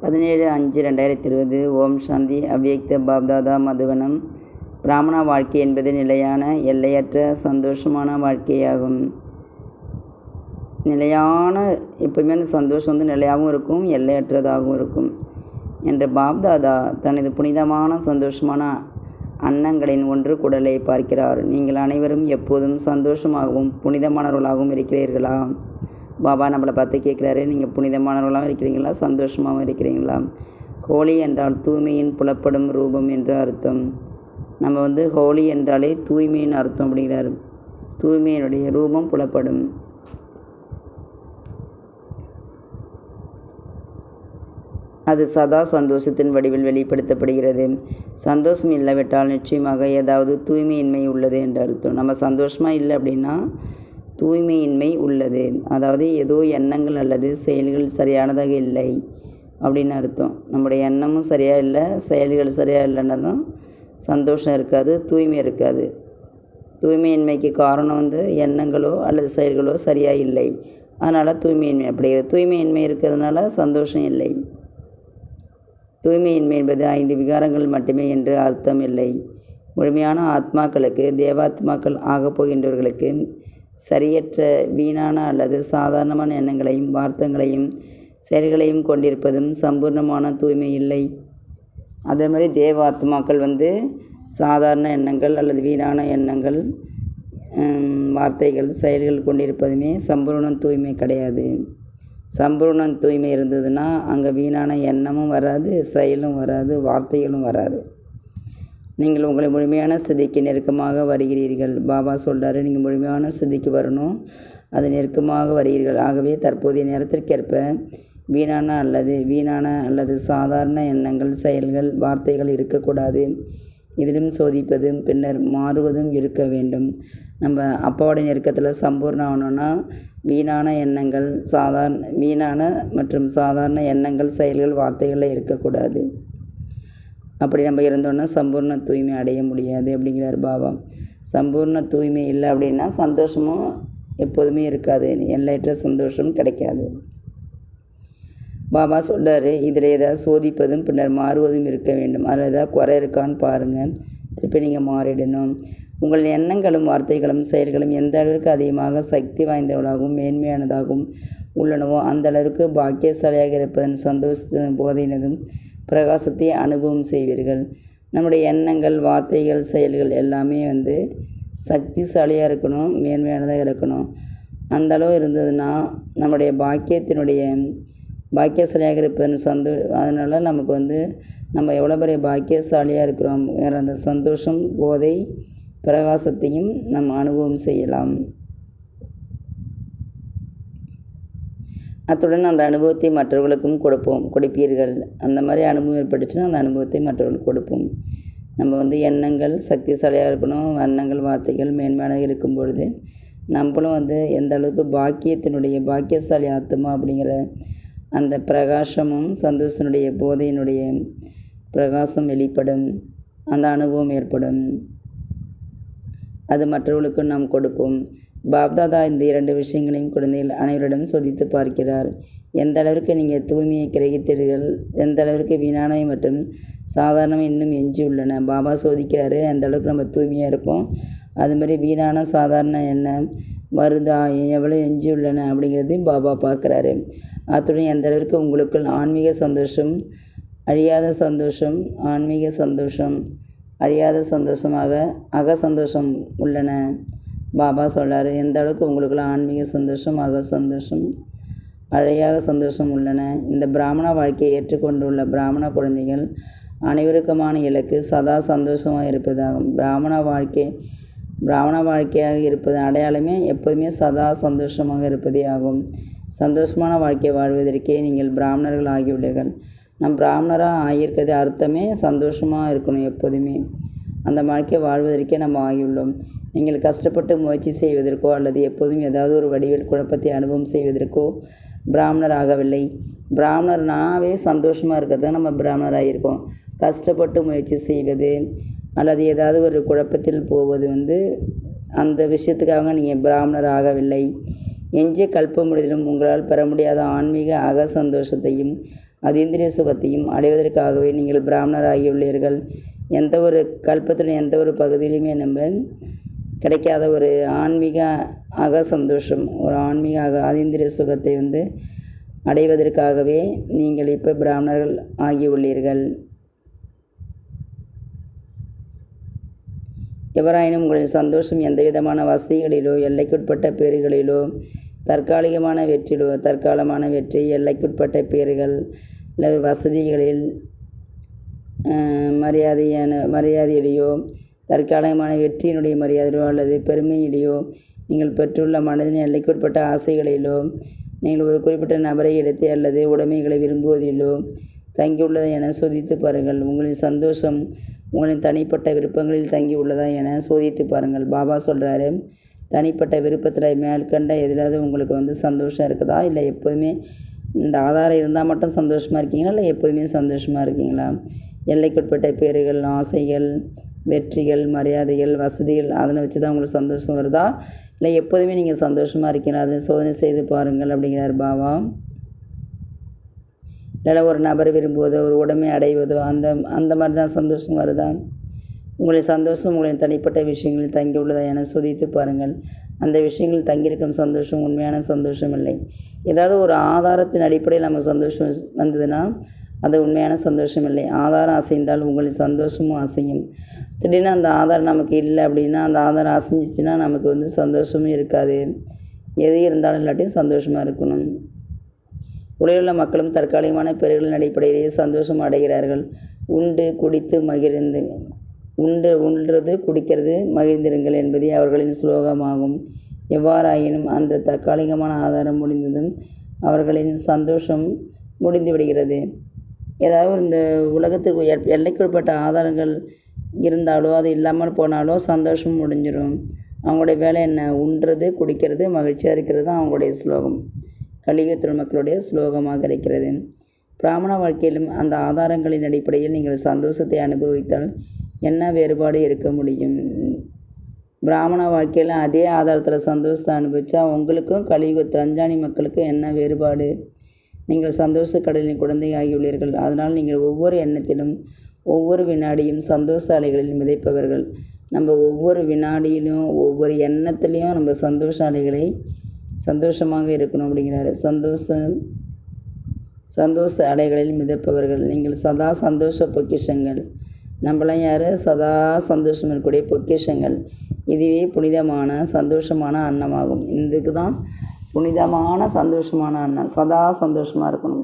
17/5/2020 ஓம் சாந்தி. அவ்யக்த பாப்தாதா மதுவனம். பிராமண வாழ்க்கை என்பது நிலையான எல்லையற்ற சந்தோஷமான வாழ்க்கையாகும். நிலையான எப்போயுமே அந்த சந்தோஷம் நிலையாகவும் இருக்கும், எல்லையற்றதாகவும் இருக்கும் என்ற பாப்தாதா தனது புனிதமான சந்தோஷமான அன்னங்களின் ஒன்று குடலை பார்க்கிறார். நீங்கள் அனைவரும் எப்போதும் சந்தோஷமாகவும் புனிதமானவர்களாகவும் இருக்கிறீர்களா? பாபா நம்மளை பார்த்து கேட்குறாரு, நீங்கள் புனிதமானவர்களாகவும் இருக்கிறீங்களா, சந்தோஷமாகவும் இருக்கிறீங்களா? ஹோலி என்றால் தூய்மையின் புலப்படும் ரூபம் என்று அர்த்தம். நம்ம ஹோலி என்றாலே தூய்மையின் அர்த்தம் அப்படிங்கிறார். தூய்மையினுடைய ரூபம் புலப்படும். அது சதா சந்தோஷத்தின் வடிவில் வெளிப்படுத்தப்படுகிறது. சந்தோஷம் இல்லாவிட்டால் நிச்சயமாக ஏதாவது தூய்மையின்மை உள்ளது என்று அர்த்தம். நம்ம சந்தோஷமாக இல்லை அப்படின்னா தூய்மையின்மை உள்ளது, அதாவது ஏதோ எண்ணங்கள் அல்லது செயல்கள் சரியானதாக இல்லை அப்படின்னு அர்த்தம். நம்முடைய எண்ணமும் சரியாக இல்லை, செயல்கள் சரியாக இல்லைன்னா தான் சந்தோஷம் இருக்காது, தூய்மை இருக்காது. தூய்மையின்மைக்கு காரணம் எண்ணங்களோ அல்லது செயல்களோ சரியாக இல்லை, அதனால் தூய்மையின்மை அப்படிங்கிறது. தூய்மையின்மை இருக்கிறதுனால சந்தோஷம் இல்லை. தூய்மையின்மை என்பது 5 விகாரங்கள் மட்டுமே என்று அர்த்தம் இல்லை. முழுமையான ஆத்மாக்களுக்கு, தேவாத்மாக்கள் ஆகப் போகின்றவர்களுக்கு சரியற்ற வீணான அல்லது சாதாரணமான எண்ணங்களையும் வார்த்தைகளையும் செயல்களையும் கொண்டிருப்பதும் சம்பூர்ணமான தூய்மை இல்லை. அதே மாதிரி தேவாத்மாக்கள் சாதாரண எண்ணங்கள் அல்லது வீணான எண்ணங்கள், வார்த்தைகள், செயல்கள் கொண்டிருப்பதுமே சம்பூர்ண தூய்மை கிடையாது. சம்பூர்ண தூய்மை இருந்ததுன்னா அங்கே வீணான எண்ணமும் வராது, செயலும் வராது, வார்த்தைகளும் வராது. நீங்கள் உங்களை முழுமையான ஸ்திதிக்கு நெருக்கமாக வருகிறீர்கள். பாபா சொல்கிறாரு, நீங்கள் முழுமையான ஸ்திதிக்கு வரணும், அது நெருக்கமாக வருகிறீர்கள். ஆகவே தற்போதைய நேரத்திற்கேற்ப வீணான அல்லது சாதாரண எண்ணங்கள், செயல்கள், வார்த்தைகள் இருக்கக்கூடாது. இதிலும் சோதிப்பதும் பின்னர் மாறுவதும் இருக்க வேண்டும். நம்ம அப்பாவோட நெருக்கத்தில் சம்பூர்ணம் ஆகணும்னா வீணான எண்ணங்கள், வீணான மற்றும் சாதாரண எண்ணங்கள், செயல்கள், வார்த்தைகளில் இருக்கக்கூடாது. அப்படி நம்ம இருந்தோன்னா சம்பூர்ண தூய்மை அடைய முடியாது அப்படிங்கிறார் பாபா. சம்பூர்ண தூய்மை இல்லை அப்படின்னா சந்தோஷமும் எப்போதுமே இருக்காது, எல்லையற்ற சந்தோஷம் கிடைக்காது. பாபா சொல்கிறாரு, இதில் ஏதாவது சோதிப்பதும் பின்னர் மாறுவதும் இருக்க வேண்டும். அதில் ஏதாவது குறை இருக்கான்னு பாருங்கள், திருப்பி நீங்கள் மாறிடணும். உங்கள் எண்ணங்களும் வார்த்தைகளும் செயல்களும் எந்த அளவிற்கு அதிகமாக சக்தி வாய்ந்தவர்களாகவும் மேன்மையானதாகவும் உள்ளனவோ அந்த அளவிற்கு பாக்கியசாலியாக இருப்பதன் சந்தோஷத்தின் போதையினதும் பிரகாசத்தை அனுபவம் செய்வீர்கள். நம்முடைய எண்ணங்கள், வார்த்தைகள், செயல்கள் எல்லாமே சக்திசாலியாக இருக்கணும், மேன்மையானதாக இருக்கணும். அந்த அளவு இருந்ததுன்னா நம்முடைய பாக்கியசாலியாக இருப்பதன் அதனால் நமக்கு நம்ம எவ்வளோ பெரிய பாக்கியசாலியாக இருக்கிறோம் அந்த சந்தோஷம், போதை, பிரகாசத்தையும் நம்ம அனுபவம் செய்யலாம். அத்துடன் அந்த அனுபவத்தை மற்றவர்களுக்கும் கொடுப்பீர்கள். அந்த மாதிரி அனுபவம் ஏற்பட்டுச்சுன்னா அந்த அனுபவத்தை மற்றவர்களுக்கு கொடுப்போம். நம்ம எண்ணங்கள் சக்திசாலியாக இருக்கணும், எண்ணங்கள், வார்த்தைகள் மேன்மையாக இருக்கும் பொழுது நம்மளும் எந்த அளவுக்கு பாக்கியசாலி ஆத்மா அப்படிங்கிற அந்த பிரகாசமும் சந்தோஷத்தினுடைய போதையினுடைய பிரகாசம் வெளிப்படும், அந்த அனுபவம் ஏற்படும். அது மற்றவர்களுக்கும் நாம் கொடுப்போம். பாப்தாதா இந்த 2 விஷயங்களையும் குழந்தைகள் அனைவரிடம் சோதித்து பார்க்கிறார். எந்த அளவிற்கு நீங்கள் தூய்மையை கிரகித்தீர்கள், எந்த அளவிற்கு வீணானவை மற்றும் சாதாரணமாக இன்னும் எஞ்சி உள்ளன. பாபா சோதிக்கிறாரு, எந்த அளவுக்கு நம்ம தூய்மையாக இருக்கோம், அதுமாதிரி வீணான சாதாரண எண்ணம் வருதா, எவ்வளோ எஞ்சி உள்ளன அப்படிங்கிறதையும் பாபா பார்க்குறாரு. அத்துடன் எந்த அளவிற்கு உங்களுக்குள் ஆன்மீக சந்தோஷம், அழியாத சந்தோஷம், ஆன்மீக சந்தோஷம், அழியாத சந்தோஷமாக அக சந்தோஷம் உள்ளன. பாபா சொல்கிறார், எந்த அளவுக்கு உங்களுக்குள்ள ஆன்மீக சந்தோஷம், அக சந்தோஷம், அழியாத சந்தோஷம் உள்ளன. இந்த பிராமண வாழ்க்கையை ஏற்றுக்கொண்டுள்ள பிராமண குழந்தைகள் அனைவருக்குமான இலக்கு சதா சந்தோஷமாக இருப்பதாகும். பிராமண வாழ்க்கையாக இருப்பது அடையாளமே எப்போதுமே சதா சந்தோஷமாக இருப்பதே ஆகும். சந்தோஷமான வாழ்க்கை வாழ்வதற்கே நீங்கள் பிராமணர்கள் ஆகிவிடுங்கள். நம் பிராமணராக ஆகியிருக்கிறது அர்த்தமே சந்தோஷமாக இருக்கணும் எப்போதுமே. அந்த வாழ்க்கை வாழ்வதற்கே நம்ம ஆகியுள்ளோம். நீங்கள் கஷ்டப்பட்டு முயற்சி செய்வதற்கோ அல்லது எப்போதும் ஏதாவது ஒரு வடிவில் குழப்பத்தை அனுபவம் செய்வதற்கோ பிராமணர் ஆகவில்லை. பிராமணர்னாவே சந்தோஷமாக இருக்கிறது நம்ம பிராமணராக இருக்கோம். கஷ்டப்பட்டு முயற்சி செய்வது அல்லது ஏதாவது ஒரு குழப்பத்தில் போவது அந்த விஷயத்துக்காக நீங்கள் பிராமணர் ஆகவில்லை. எஞ்சிய கல்ப முழுவதிலும் உங்களால் பெற முடியாத ஆன்மீக அக சந்தோஷத்தையும் அதீந்திரிய சுகத்தையும் அடைவதற்காகவே நீங்கள் பிராமணர் ஆகியுள்ளீர்கள். எந்த ஒரு கல்பத்திலும் எந்த ஒரு பகுதியிலுமே நம்ம கிடைக்காத ஒரு ஆன்மீக சந்தோஷம், ஒரு ஆன்மீக அதீந்திரிய சுகத்தை அடைவதற்காகவே நீங்கள் இப்போ பிராமணர்கள் ஆகியுள்ளீர்கள். எவராயினும் உங்களின் சந்தோஷம் எந்த விதமான வசதிகளிலோ எல்லைக்குட்பட்ட பேறுகளிலோ தற்காலிகமான வெற்றி, எல்லைக்குட்பட்ட பேறுகள் அல்லது வசதிகளில் மரியாதையிலேயோ தற்காலிகமான வெற்றியினுடைய மரியாதையிலோ அல்லது பெருமையிலேயோ நீங்கள் பெற்றுள்ள மனதின் எல்லைக்குட்பட்ட ஆசைகளிலோ நீங்கள் ஒரு குறிப்பிட்ட நபரை எடுத்து அல்லது உடைமைகளை விரும்புவதிலோ தங்கியுள்ளதா என சோதித்து பாருங்கள். உங்களின் சந்தோஷம் உங்களின் தனிப்பட்ட விருப்பங்களில் தங்கியுள்ளதா என சோதித்து பாருங்கள். பாபா சொல்கிறாரு, தனிப்பட்ட விருப்பத்தில் மேற்கண்ட எதிலாவது உங்களுக்கு சந்தோஷம் இருக்குதா, இல்லை எப்போதுமே இந்த ஆதாரம் இருந்தால் மட்டும் சந்தோஷமாக இருக்கீங்களா, இல்லை எப்போதுமே சந்தோஷமாக இருக்கீங்களா? எல்லைக்குட்பட்ட பேறுகள், ஆசைகள், வெற்றிகள், மரியாதைகள், வசதிகள் அதனை வச்சு தான் உங்களுக்கு சந்தோஷம் வருதா, இல்லை எப்போதுமே நீங்கள் சந்தோஷமாக இருக்கீங்களா? அதை சோதனை செய்து பாருங்கள் அப்படிங்கிறார் பாபா. இல்லை ஒரு நபர் விரும்புவதோ ஒரு உடைமை அடைவதோ அந்த மாதிரி தான் சந்தோஷம் வருதா? உங்களின் சந்தோஷம் உங்களின் தனிப்பட்ட விஷயங்களில் தங்கியுள்ளதா என சோதித்து பாருங்கள். அந்த விஷயங்களில் தங்கியிருக்கும் சந்தோஷம் உண்மையான சந்தோஷம் இல்லை. ஏதாவது ஒரு ஆதாரத்தின் அடிப்படையில் நமக்கு சந்தோஷம் வந்ததுன்னா அது உண்மையான சந்தோஷம் இல்லை. ஆதாரம் அசைந்தால் உங்களின் சந்தோஷமும் அசையும். திடீர்னு அந்த ஆதாரம் நமக்கு இல்லை அப்படின்னா, அந்த ஆதாரம் அசைஞ்சிச்சுன்னா நமக்கு சந்தோஷமும் இருக்காது. எது இருந்தாலும் இல்லாட்டியும் சந்தோஷமாக இருக்கணும். உலகிலுள்ள மக்களும் தற்காலிகமான பேறுகளின் அடிப்படையிலேயே சந்தோஷம் அடைகிறார்கள். உண்றது குடிக்கிறது மகிழ்ந்திருங்கள் என்பதே அவர்களின் ஸ்லோகமாகும். எவ்வாறாயினும் அந்த தற்காலிகமான ஆதாரம் முடிந்ததும் அவர்களின் சந்தோஷம் முடிந்து விடுகிறது. ஏதாவது இந்த உலகத்துக்கு எல்லைக்குட்பட்ட ஆதாரங்கள் இருந்தாலோ அது இல்லாமல் போனாலோ சந்தோஷம் முடிஞ்சிடும். அவங்களுடைய வேலை என்ன? உண்றது குடிக்கிறது மகிழ்ச்சியாக இருக்கிறது தான் அவங்களுடைய ஸ்லோகம். கலியுகத்தில் மக்களுடைய ஸ்லோகமாக இருக்கிறது. பிராமண வாழ்க்கையிலும் அந்த ஆதாரங்களின் அடிப்படையில் நீங்கள் சந்தோஷத்தை அனுபவித்தால் என்ன வேறுபாடு இருக்க முடியும்? பிராமண வாழ்க்கையில் அதே ஆதாரத்தில் சந்தோஷத்தை அனுபவித்தா உங்களுக்கும் கலியுகத்து அஞ்சாணி மக்களுக்கும் என்ன வேறுபாடு? நீங்கள் சந்தோஷ கடலின் குழந்தை ஆகியுள்ளீர்கள். அதனால் நீங்கள் ஒவ்வொரு எண்ணத்திலும் ஒவ்வொரு வினாடியும் சந்தோஷ அலைகளில் மிதைப்பவர்கள். நம்ம ஒவ்வொரு வினாடியிலும் ஒவ்வொரு எண்ணத்துலேயும் நம்ம சந்தோஷ அலைகளை சந்தோஷமாக இருக்கணும் அப்படிங்கிறாரு. சந்தோஷ அலைகளில் மிதப்பவர்கள். நீங்கள் சதா சந்தோஷ பொக்கிஷங்கள். நம்மளாம் யார்? சதா சந்தோஷம் இருக்கக்கூடிய பொக்கிஷங்கள். இதுவே புனிதமான சந்தோஷமான அன்னமாகும். இதுக்கு தான் புனிதமான சந்தோஷமான அன்னம். சதா சந்தோஷமாக இருக்கணும்.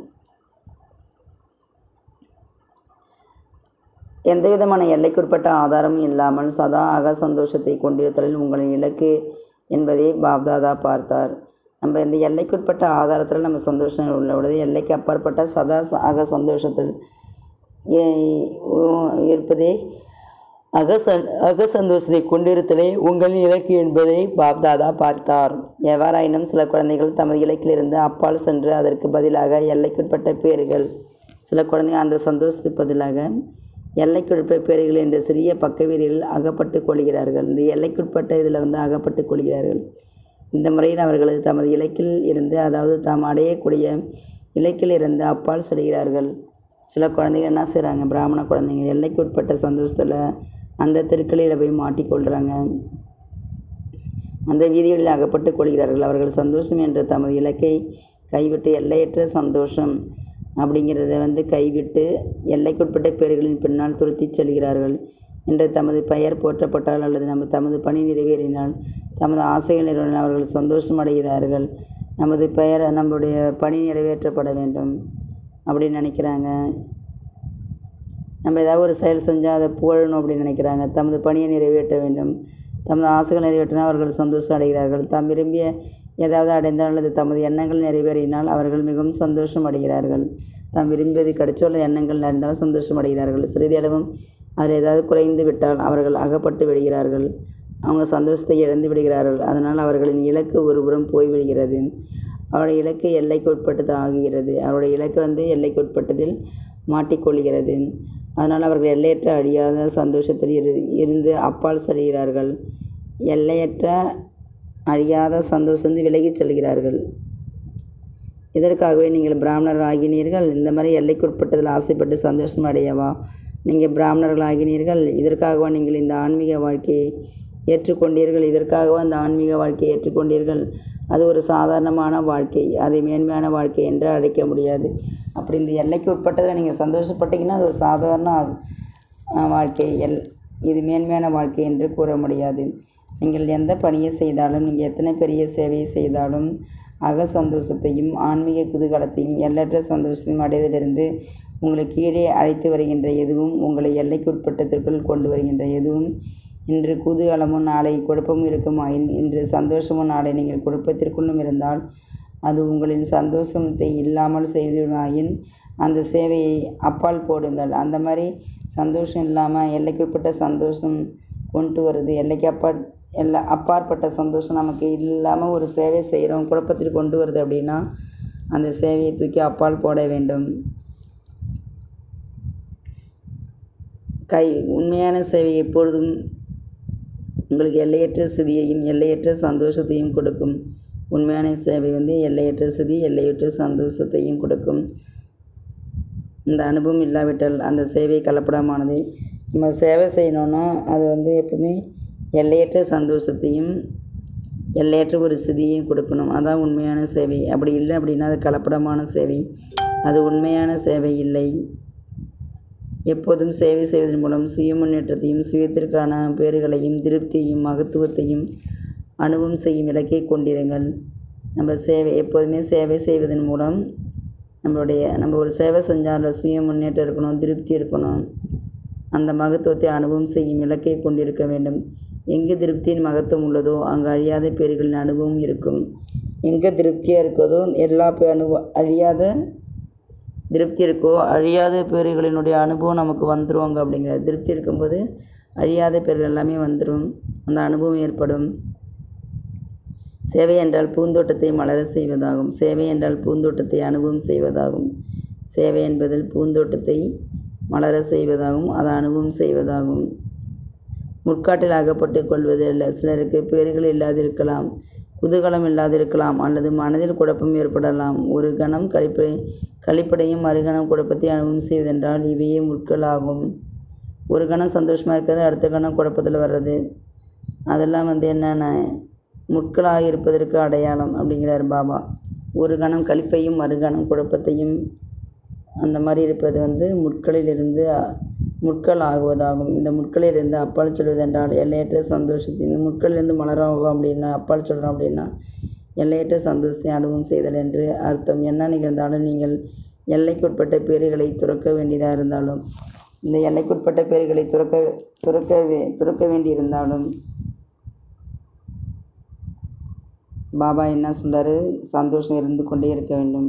எந்த விதமான எல்லைக்குட்பட்ட ஆதாரமும் இல்லாமல் சதா சந்தோஷத்தை கொண்டிருத்தலில் உங்களின் இலக்கு என்பதை பாப்தாதா பார்த்தார். நம்ம இந்த எல்லைக்குட்பட்ட ஆதாரத்தில் நம்ம சந்தோஷம் உள்ளது, எல்லைக்கு அப்பாற்பட்ட சதா சந்தோஷத்தில் இருப்பதே சந்தோஷத்தை கொண்டிருத்தலே உங்கள் இலக்கு என்பதை பாப்தாதா பார்த்தார். எவ்வாறாயினும் சில குழந்தைகள் தமது இலக்கிலிருந்து அப்பால் சென்று அதற்கு பதிலாக எல்லைக்குட்பட்ட பேறுகள், சில குழந்தைகள் அந்த சந்தோஷத்துக்கு பதிலாக எல்லைக்குட்பட்ட பேறுகள் என்ற சிறிய பக்க வீதிகளில் அகப்பட்டு கொள்கிறார்கள். இந்த எல்லைக்குட்பட்ட இதில் அகப்பட்டு கொள்கிறார்கள். இந்த முறையில் அவர்கள் தமது இலக்கில் இருந்து, அதாவது தாம் அடையக்கூடிய இலக்கில் இருந்து அப்பால் செல்கிறார்கள். சில குழந்தைகள் என்ன செய்கிறாங்க? பிராமண குழந்தைங்க எல்லைக்குட்பட்ட சந்தோஷத்தில் அந்த தெருக்களில் போய் மாட்டிக்கொள்கிறாங்க. அந்த வீதிகளில் அகப்பட்டு கொள்கிறார்கள். அவர்கள் சந்தோஷம் என்ற தமது இலக்கை கைவிட்டு எல்லையற்ற சந்தோஷம் அப்படிங்கிறத கைவிட்டு எல்லைக்குட்பட்ட பேறுகளின் பின்னால் துரத்தி செல்கிறார்கள். என்று தமது பெயர் போற்றப்பட்டால் அல்லது தமது பணி நிறைவேறினால், தமது ஆசைகள் நிறைவேறினால் அவர்கள் சந்தோஷம் அடைகிறார்கள். நம்முடைய பணி நிறைவேற்றப்பட வேண்டும் அப்படின்னு நினைக்கிறாங்க. நம்ம ஏதாவது ஒரு செயல் செஞ்சால் அதை புகழணும் அப்படின்னு நினைக்கிறாங்க. தமது பணியை நிறைவேற்ற வேண்டும், தமது ஆசைகள் நிறைவேற்றினால் அவர்கள் சந்தோஷம் அடைகிறார்கள். தாம் விரும்பிய ஏதாவது அடைந்தால் அல்லது தமது எண்ணங்கள் நிறைவேறினால் அவர்கள் மிகவும் சந்தோஷம் அடைகிறார்கள். தாம் விரும்பியது கிடைச்சோ அல்லது எண்ணங்கள் நிறைந்தாலும் சந்தோஷம் அடைகிறார்கள். சிறிதளவும் அதில் ஏதாவது குறைந்து விட்டால் அவர்கள் அகப்பட்டு விடுகிறார்கள். அவங்க சந்தோஷத்தை இழந்து விடுகிறார்கள். அதனால் அவர்களின் இலக்கு ஒருபுறம் போய்விடுகிறது. அவருடைய இலக்கு எல்லைக்கு உட்பட்டது ஆகிறது. அவருடைய இலக்கு எல்லைக்கு உட்பட்டதில் மாட்டிக்கொள்கிறது. அதனால் அவர்கள் எல்லையற்ற அழியாத சந்தோஷத்தில் இருந்து அப்பால் செல்கிறார்கள். எல்லையற்ற அழியாத சந்தோஷம் விலகிச் செல்கிறார்கள். இதற்காகவே நீங்கள் பிராமணர்கள் ஆகினீர்கள்? இந்த மாதிரி எல்லைக்குட்பட்டதில் ஆசைப்பட்டு சந்தோஷம் அடையவா நீங்கள் பிராமணர்கள் ஆகினீர்கள்? இதற்காகவா நீங்கள் இந்த ஆன்மீக வாழ்க்கையை ஏற்றுக்கொண்டீர்கள்? இதற்காகவா அந்த ஆன்மீக வாழ்க்கையை ஏற்றுக்கொண்டீர்கள்? அது ஒரு சாதாரணமான வாழ்க்கை, அதை மேன்மையான வாழ்க்கை என்று அழைக்க முடியாது. அப்படி இந்த எல்லைக்கு உட்பட்டதில் நீங்கள் சந்தோஷப்பட்டீங்கன்னா அது ஒரு சாதாரண வாழ்க்கை, இது மேன்மையான வாழ்க்கை என்று கூற முடியாது. நீங்கள் எந்த பணியை செய்தாலும், நீங்கள் எத்தனை பெரிய சேவையை செய்தாலும், அக சந்தோஷத்தையும் ஆன்மீக குதூகலத்தையும் எல்லற்ற சந்தோஷத்தையும் அடைவதிலிருந்து உங்களை கீழே அழைத்து வருகின்ற எதுவும், உங்களை எல்லைக்கு உட்பட்டத்திற்குள் கொண்டு வருகின்ற எதுவும், இன்று குதூகலமும் நாளை குழப்பமும் இருக்குமாயின், இன்று சந்தோஷமும் நாளை நீங்கள் குழப்பத்திற்குள்ளும் இருந்தால், அது உங்களின் சந்தோஷத்தை இல்லாமல் செய்வதாயின் அந்த சேவையை அப்பால் போடுங்கள். அந்த மாதிரி சந்தோஷம் இல்லாமல் எல்லைக்குட்பட்ட சந்தோஷம் கொண்டு வருது, அப்பாற்பட்ட சந்தோஷம் நமக்கு இல்லாமல் ஒரு சேவை செய்கிறோம், குழப்பத்தில் கொண்டு வருது அப்படின்னா அந்த சேவையை தூக்கி அப்பால் போட வேண்டும். உண்மையான சேவை எப்பொழுதும் உங்களுக்கு எல்லையற்ற சிதியையும் எல்லையற்ற சந்தோஷத்தையும் கொடுக்கும். உண்மையான சேவை எல்லையற்ற சிதி, எல்லையற்ற சந்தோஷத்தையும் கொடுக்கும். இந்த அனுபவம் இல்லாவிட்டால் அந்த சேவை கலப்படமானது. நம்ம சேவை செய்யணுன்னா அது எப்பவுமே எல்லையற்ற சந்தோஷத்தையும் எல்லையற்ற ஒரு சிதியையும் கொடுக்கணும். அதான் உண்மையான சேவை. அப்படி இல்லை அப்படின்னா அது கலப்படமான சேவை, அது உண்மையான சேவை இல்லை. எப்போதும் சேவை செய்வதன் மூலம் சுய முன்னேற்றத்தையும் சுயத்திற்கான பேறுகளையும் திருப்தியையும் மகத்துவத்தையும் அனுபவம் செய்யும் இலக்கை கொண்டிருங்கள். நம்ம எப்போதுமே சேவை செய்வதன் மூலம் நம்ம ஒரு சேவை செஞ்சால் சுய முன்னேற்றம் இருக்கணும், திருப்தி இருக்கணும், அந்த மகத்துவத்தை அனுபவம் செய்யும் இலக்கை கொண்டிருக்க வேண்டும். எங்கு திருப்தியின் மகத்துவம் உள்ளதோ அங்கு அழியாத பேறுகளின் அனுபவம் இருக்கும். எங்கே திருப்தியாக இருக்கதோ எல்லா அழியாத திருப்தி இருக்கோ அழியாத பேறுகளினுடைய அனுபவம் நமக்கு வந்துடுவாங்க. அப்படிங்கிற திருப்தி இருக்கும்போது அழியாத பேர்கள் எல்லாமே வந்துடும், அந்த அனுபவம் ஏற்படும். சேவை என்றால் பூந்தோட்டத்தை மலர செய்வதாகும். சேவை என்றால் பூந்தோட்டத்தை அனுபவம் செய்வதாகும். சேவை என்பதில் பூந்தோட்டத்தை மலர செய்வதாகும், அதை அனுபவம் செய்வதாகும். முற்காட்டில் அகப்பட்டு கொள்வது அல்ல. சிலருக்கு பேறுகள் இல்லாதிருக்கலாம், குதூகலம் இல்லாதிருக்கலாம், அல்லது மனதில் குழப்பம் ஏற்படலாம். ஒரு கணம் கழிப்படையும் மறுகணம் குழப்பத்தை அனுபவம் செய்வதென்றால் இவையே முற்கள் ஆகும். ஒரு கணம் சந்தோஷமாக இருக்கிறது, அடுத்த கணம் குழப்பத்தில் வர்றது, அதெல்லாம் என்னென்ன முட்களாக இருப்பதற்கு அடையாளம் அப்படிங்கிறார் பாபா. ஒரு கணம் கழிப்பையும் மறுகணம் குழப்பத்தையும் அந்த மாதிரி இருப்பது முட்களிலிருந்து முட்கள் ஆகுவதாகும். இந்த முட்களிலிருந்து அப்பால் சொல்வதென்றால் எல்லையற்ற சந்தோஷத்தை, இந்த முட்களிலிருந்து மலராகும் அப்படின்னா அப்பால் சொல்கிறோம் அப்படின்னா எல்லையற்ற சந்தோஷத்தை அனுபவம் செய்தல் என்று அர்த்தம். என்ன நிகழ்ந்தாலும் நீங்கள் எல்லைக்குட்பட்ட பேறுகளை துறக்க வேண்டியதாக இருந்தாலும், இந்த எல்லைக்குட்பட்ட பேறுகளை துறக்க வேண்டியிருந்தாலும் பாபா என்ன சொல்கிறாரு? சந்தோஷம் இருந்து கொண்டே இருக்க வேண்டும்.